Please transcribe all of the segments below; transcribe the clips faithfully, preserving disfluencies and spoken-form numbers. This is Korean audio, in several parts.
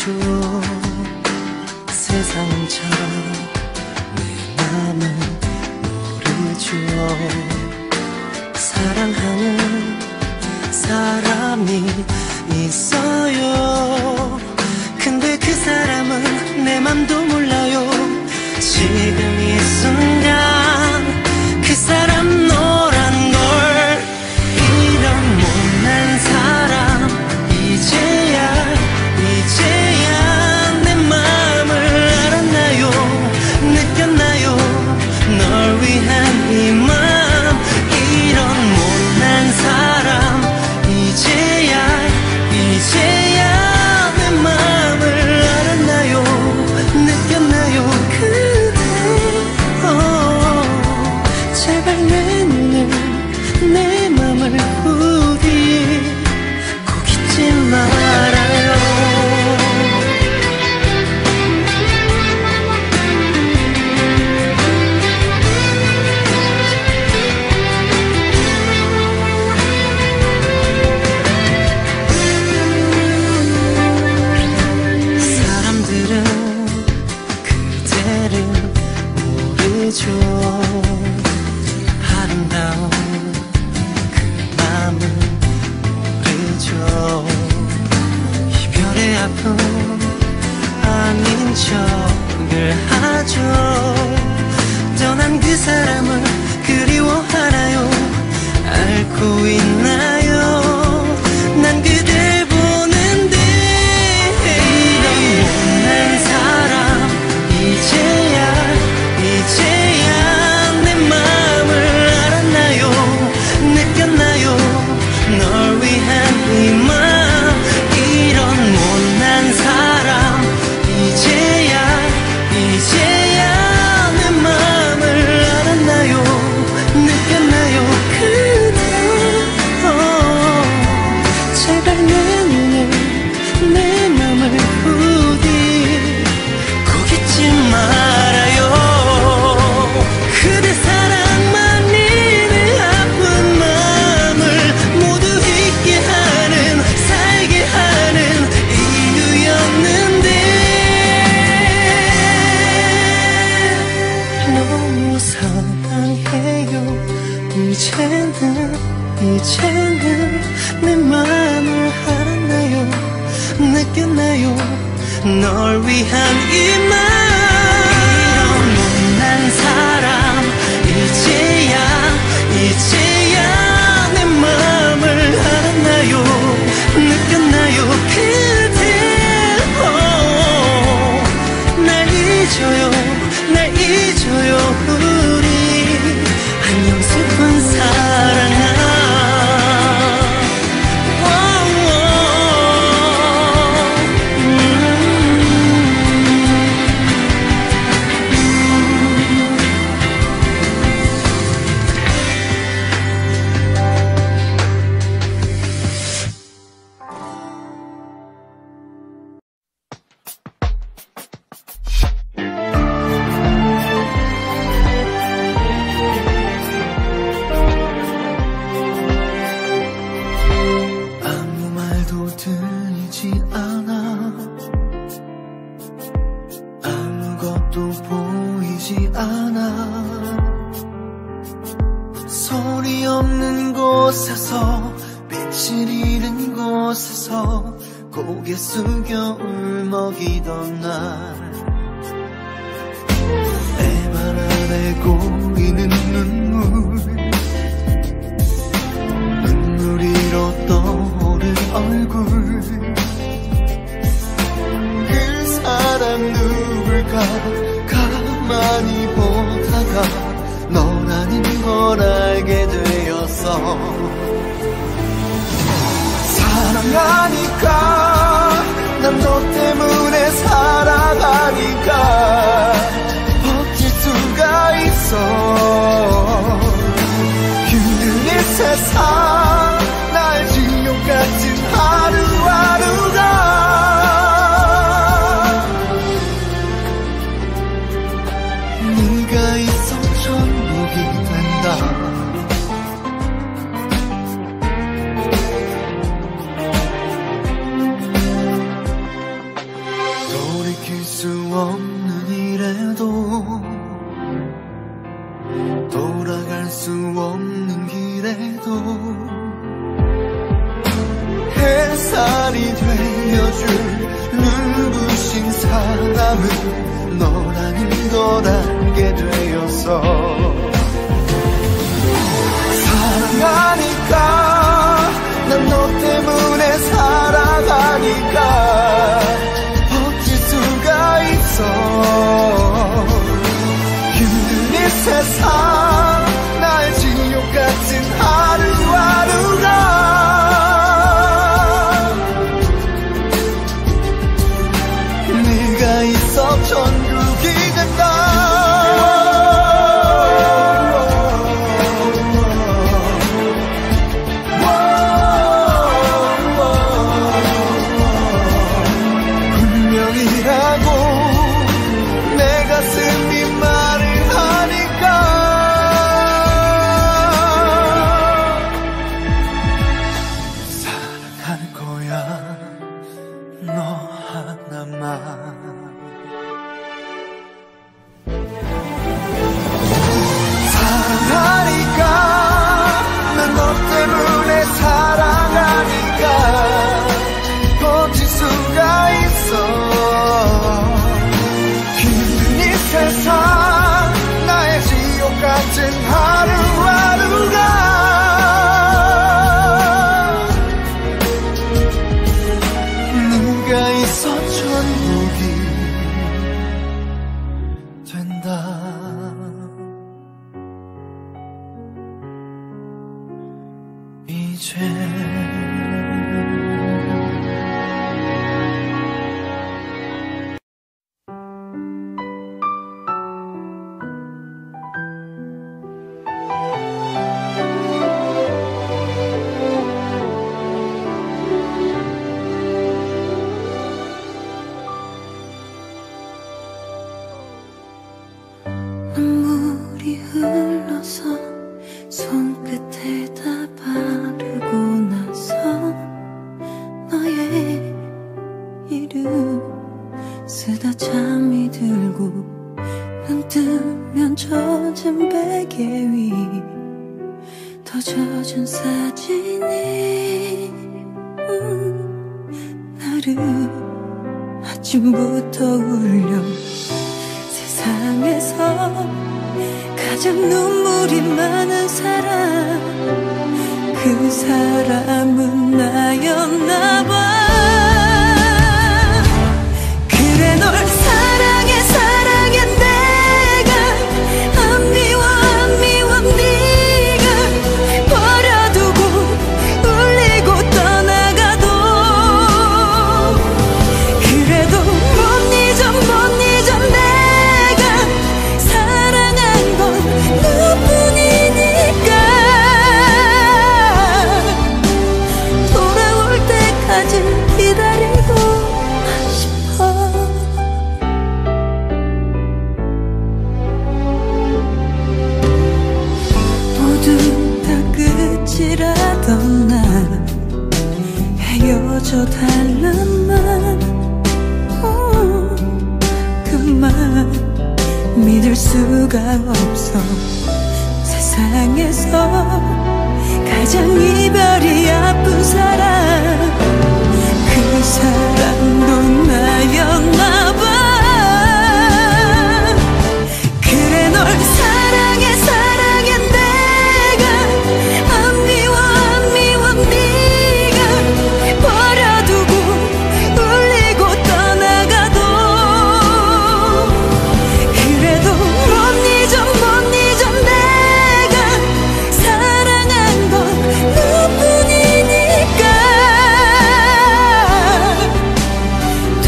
모르죠. 세상은 참 내 맘은 모르죠. 사랑하는 사람이 있어요. 근데 그 사람은 내 맘도 몰라요. 지금 이 순간 그 사람 너란 걸. 이런 못난 사람 이제야 이제야 내 맘을 알았나요. 느꼈나요 널 위한 이 맘. 이런 못난 사람 이제야 이제야 내 맘을 알았나요. 느꼈나요 그대. oh, 제발 내 눈을 내 맘을 부디 꼭 잊지 말아요. 사람들은 그대를 모르죠. 아름다운 그 맘은 모르죠. 이별의 아픔 아닌 척을 하죠. 떠난 그 사람을 그리워하나요. 알고 있나요 난 그댈 보는데. 이런 못난 사람 이제야 이제야 내 맘을 알았나요. 느꼈나요 널 위한 이 맘. 이런 못난 사람 이제야 이제야 내 맘을 알았나요. 느꼈나요 그대. oh, 제발 내 눈을 내 맘을 부디 꼭 잊지 말아요. 그대 사랑만이 내 아픈 맘을 모두 잊게 하는 살게 하는 이유였는데. 너무 사랑해요. 이제는 이제는 내 맘을 알았나요. 느꼈나요 널 위한 이 맘. 이런 못난 사람 이제야 이제야 내 맘을 알았나요. 느꼈나요 그대. oh, 날 잊어요 날 잊어요 우리. 안녕 슬픈 사랑아. 아무 말도 들리지 않아. 아무것도 보이지 않아. 소리 없는 곳에서 빛을 잃은 곳에서 고개 숙여 울먹이던 날. 애만 안에 고이는 눈물. 눈물 위로 떠오른 얼굴. 그 사람 누굴까 가만히 보다가 너라는 걸 알게 되었어. 사랑하니까 난 너 때문에 살아가니까 버틸 수가 있어. 힘든 이 세상 날 지옥 같은 하루하루가 네가 있어 전부이 된다. 수 없는 길에도 햇살이 되어줄 눈부신 사람은 너라는 걸 알게 되었어. 사랑하니까 난 너 때문에 살아가니까 버틸 수가 있어. 힘든 이 세상 나의 지옥 같은 하루하루가 네가 있어 천국이 된다. 아침부터 울려 세상에서 가장 눈물이 많은 사람, 그 사람은 나였나 봐. 그래 널 사랑해 사랑해 내가 안 미워 안 미워 네가 버려두고 울리고 떠나가도 그래도 못 잊어 못 잊어 내가 사랑한 건 너뿐이니까 돌아올 때까지 기다리고 싶어. 모두 다 끝이라던 날 헤어져 달란 말, 그 말 믿을 수가 없어. 세상에서 가장 이별이 아픈 사람, 그 사람도 나였나 봐. 그래 널 사랑해 사랑해 내가 안 미워 안 미워 네가 버려두고 울리고 떠나가도 그래도 못 잊어 못 잊어 내가 사랑한 건 너뿐이니까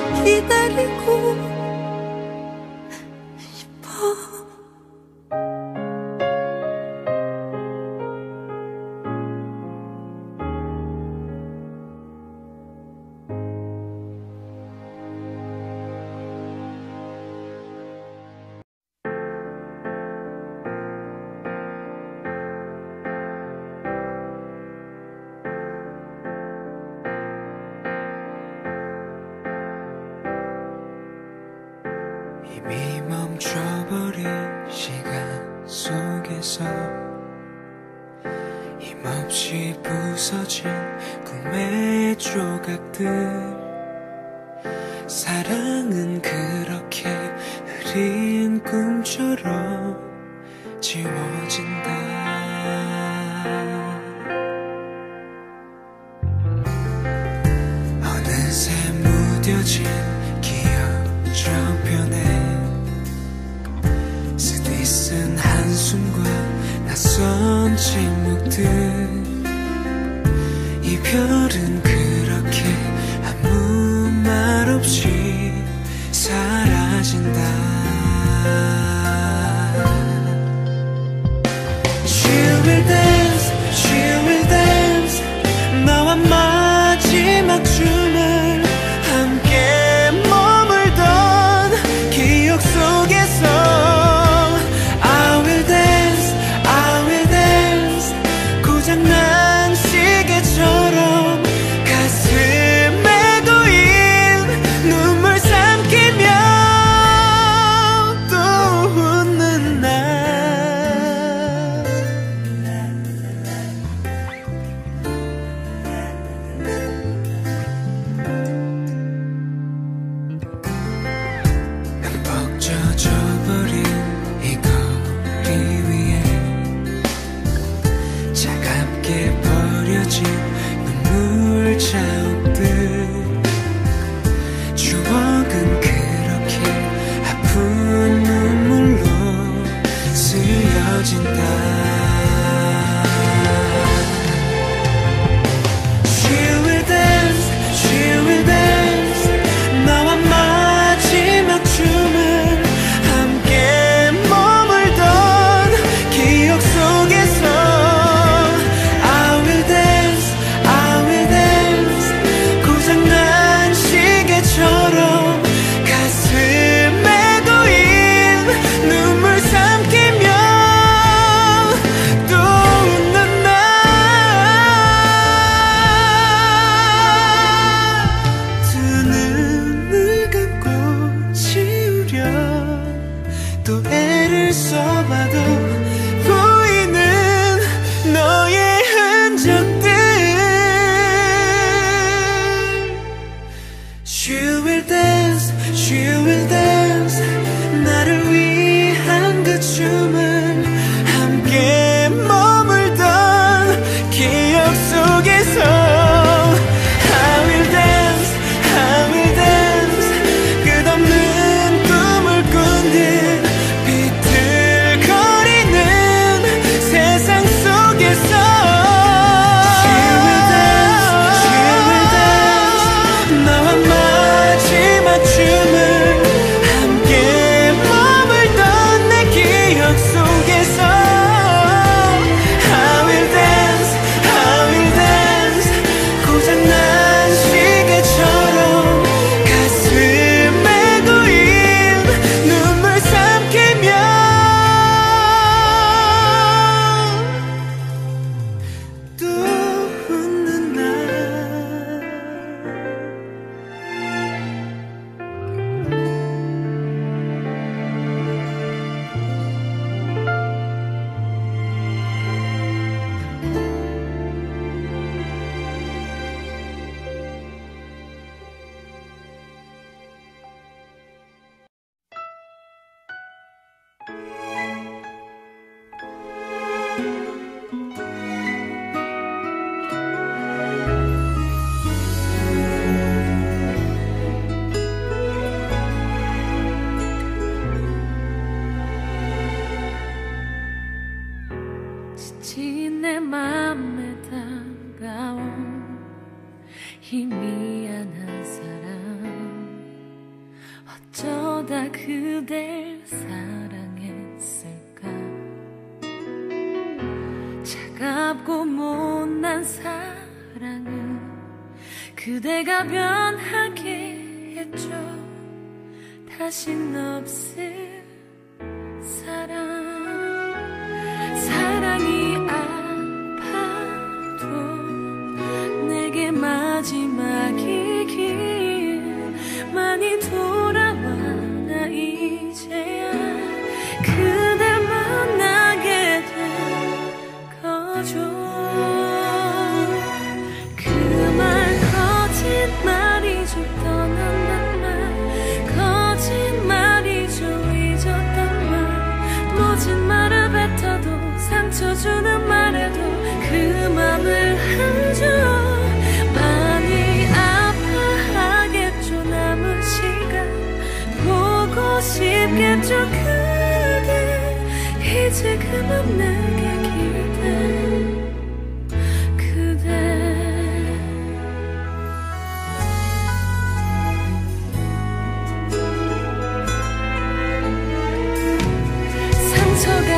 기다리고 싶어. 이미 멈춰버린 시간 속에서 힘없이 부서진 꿈의 조각들. 사랑은 그렇게 흐린 꿈처럼 지워진다. 어느새 무뎌진 기억 저편에 쓰디쓴 한숨과 낯선 침묵들. 이별은 그렇게 아무 말 없이 사라진다. She will dance, she will dance. 나와 마지막 춤을 함께 머물던 기억 속에서 I will dance, I will dance. 고장난 시계처럼 가슴에 고인 눈물 삼키며 또 웃는 날. 흠뻑 젖어버린 이 거리 위에 차갑게 버려진 눈물 자욱들. 추억은 그렇게 아픈 눈물로 쓰여진다. She will dance, she will dance. 나와 마지막 춤을 함께 머물던 기억 속에서 I will dance, I will dance. 고장난 시계처럼 가슴에 고인 눈물 삼키며 또 웃는 날. 두 눈을 감고 지우려 또 애를 써봐도 보이는 너의 흔적들. She will dance, she will dance. 나를 위한 그 춤을 함께 머물던 기억 속에서 I will dance, I will dance. 끝없는 꿈을 꾼 듯 비틀거리는 세상 속에서 She will dance, she will dance. 나와 마지막 춤을 함께 머물던 내 기억 속에서 I will dance, I will dance. 고장난 시계처럼 가슴에 고인 눈물 삼키며 또 웃는 날. 지친 내 맘에 다가온 희미한 한 사람. 누구보다 그댈 사랑했을까. 차갑고 못난 사랑은 그대가 변하게 했죠. 다신 없을 사랑. 사랑이 아파도 내게 마지막이길 많이 돌아와 나 이제야 그댈 만나게 된 거죠. 그 말 거짓말이죠. 떠난단 말 거짓말이죠. 잊었단 말 모진 말을 뱉어도 상처 주는 말에도 그 맘을 한죠. 많이 아파하겠죠. 남은 시간 보고 싶겠죠. 그대 이제 그만 내게 기대. 그대 상처가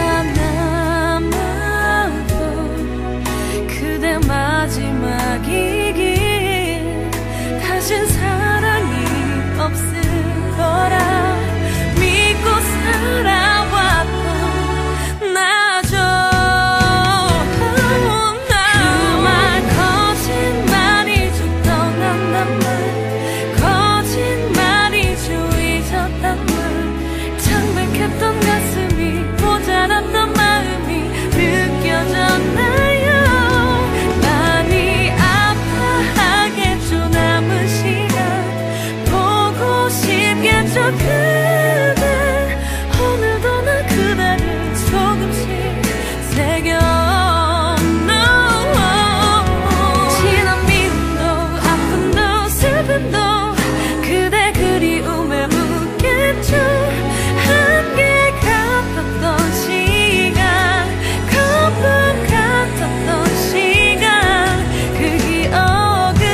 남아도 그대 마지막이길 다신 사랑이 없을 거라 믿고 살아왔던 나죠. 그 말 거짓말이죠. 떠난단 말 거짓말이죠. 잊었단 말 창백했던 가슴이 모자랐던 마음이 느껴졌나요. 많이 아파하겠죠. 남은 시간 보고 싶겠죠. 그대 오늘도 나 그대를 조금씩 새겨. 지난 미움도 아픔도 슬픔도 그대 그리움에 묻겠죠. 한계 같았던 시간 거품 같았던 시간 그 기억은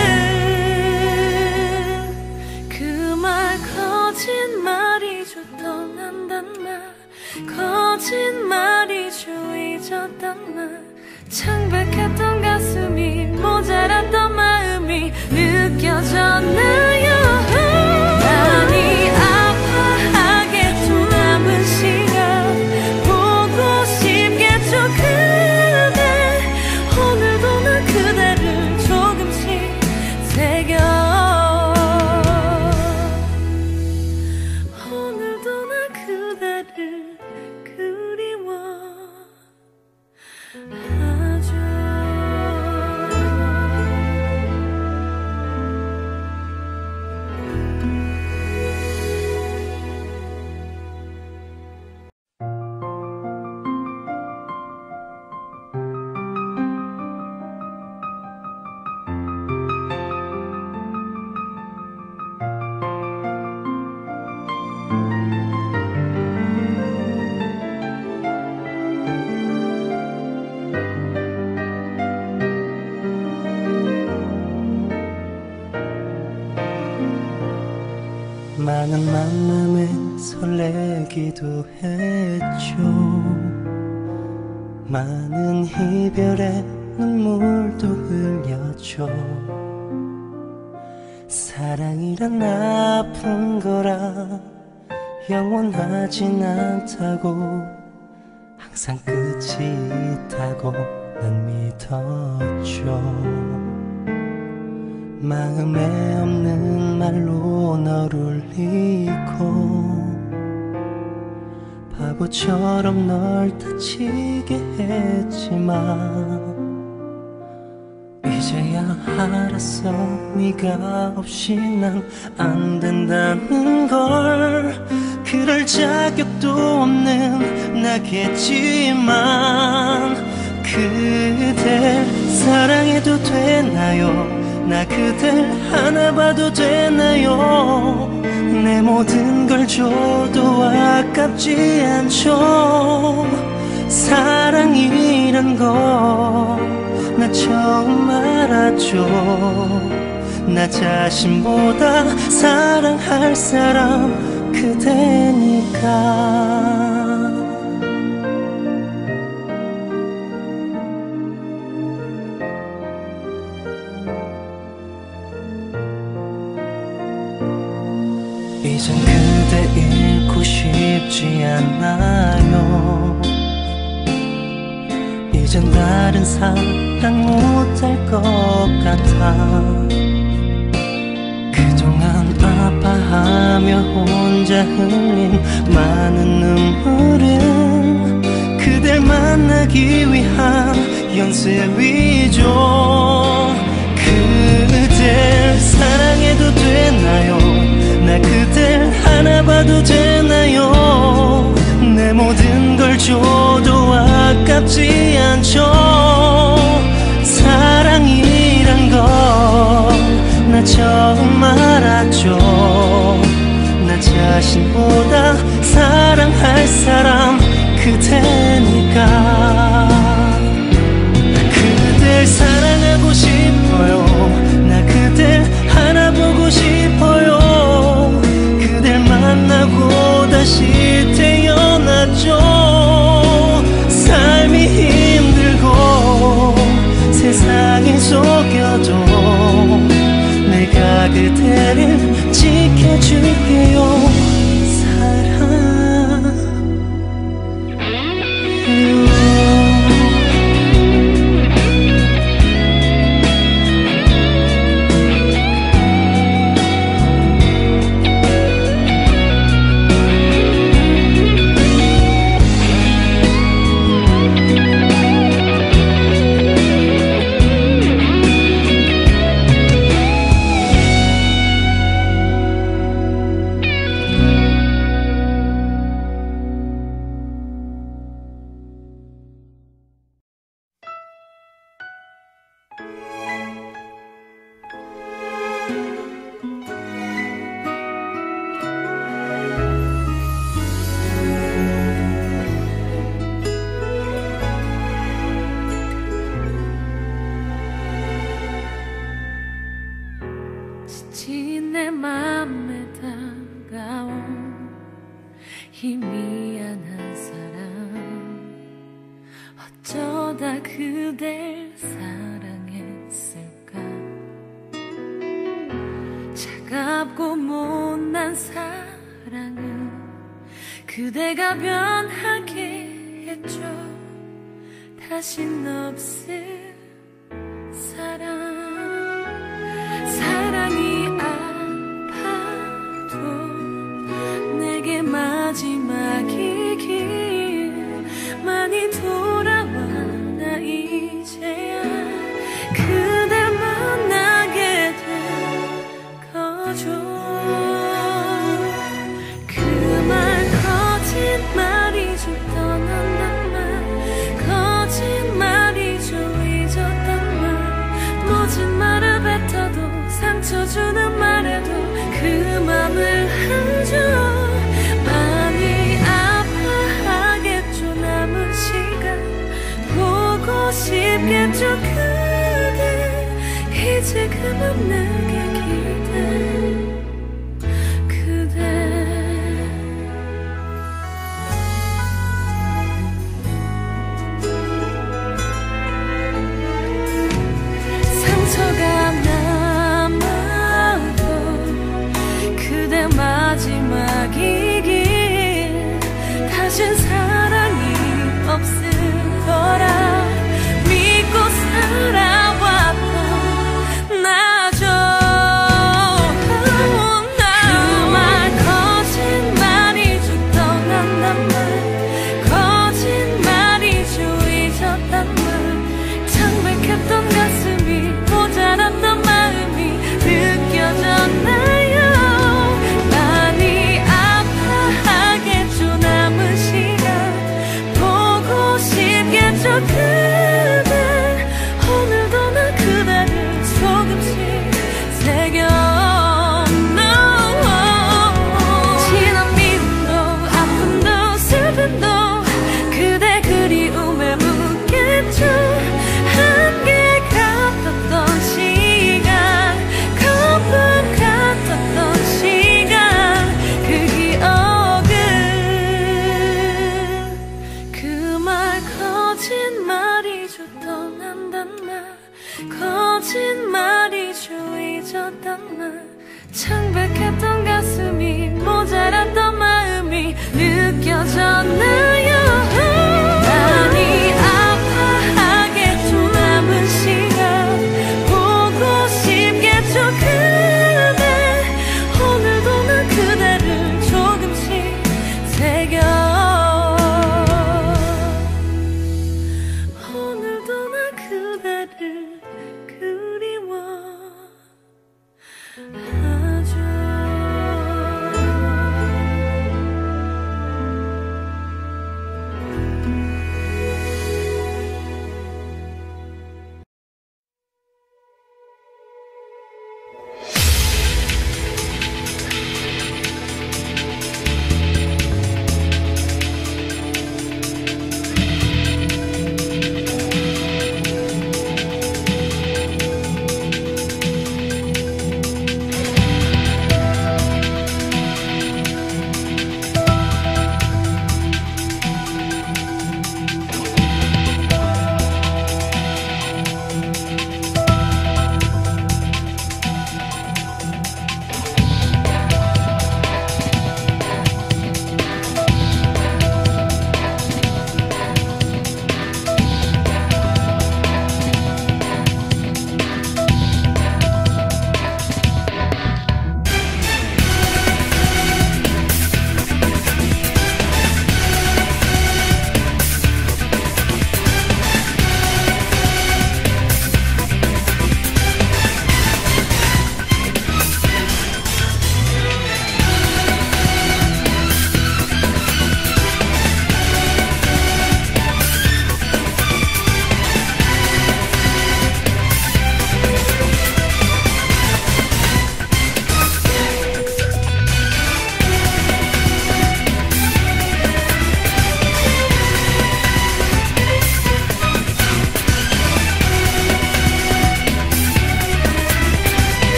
그 말 거짓말이죠. 떠난단 말 거짓말이죠. 잊었단 말 창백했던 가슴이 모자랐던 마음이 느껴졌나요. 많이 아파하겠죠. 남은 시간 보고 싶겠죠. 그대 오늘도 나 그대를 조금씩 새겨. 오늘도 나 그대를 그리워하죠. 많은 만남에 설레기도 했죠. 많은 이별에 눈물도 흘렸죠. 사랑이란 아픈 거라 영원하진 않다고 항상 끝이 있다고 난 믿었죠. 마음에 없는 말로 너를 잊고 바보처럼 널 다치게 했지만 이제야 알았어. 네가 없이 난 안 된다는 걸. 그럴 자격도 없는 나겠지만 그댈 사랑해도 되나요? 나 그댈 하나 봐도 되나요? 내 모든 걸 줘도 아깝지 않죠. 사랑이란 거 나 처음 알았죠. 나 자신보다 사랑할 사람 그대니까. 이젠 그대 잃고 싶지 않나요? 이젠 다른 사랑 못할 것 같아. 그동안 아파하며 혼자 흘린 많은 눈물은 그댈 만나기 위한 연습이죠. 그댈 사랑해도 되나요? 나 그댈 하나 봐도 되나요? 내 모든 걸 줘도 아깝지 않죠. 사랑이란 건 나 처음 알았죠. 나 자신보다 사랑할 사람 그대니까. 그댈 사랑하고 싶어요. 나 그댈 하나 보고 싶어요. 그댈 만나고 다시 태어났죠. 삶이 힘들고 세상이 속여도 내가 그대를 지켜줄게요. 사랑해요. 지친 내 맘에 다가온 희미한 사랑, 어쩌다 그댈 사랑했을까. 차갑고 못난 사랑은 그대가 변하게 했죠. 다신 없을 사랑. 사랑이 아파도 내게 마지막이길 많이 돌아와. 나 이제야 그댈 만나게 된 거죠. 그 말 거짓말이죠. 떠난단 말 거짓말이죠. 잊었단 말 모진 말을 뱉어도 상처주는 말에도 그 맘을 한죠. 많이 아파하겠죠. 남은 시간 보고 싶겠죠. 그대 이제 그만 내게 기대. 그대 상처가 남아도 그대 마지막이